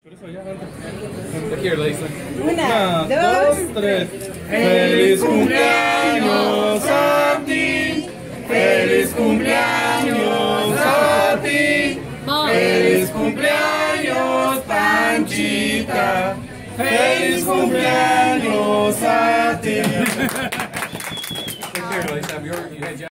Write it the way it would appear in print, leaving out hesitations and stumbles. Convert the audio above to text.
Here, Lisa. Una, dos, tres. ¡Feliz cumpleaños a ti! ¡Feliz cumpleaños a ti! ¡Feliz cumpleaños, Panchita! ¡Feliz cumpleaños a ti! Here, Lisa.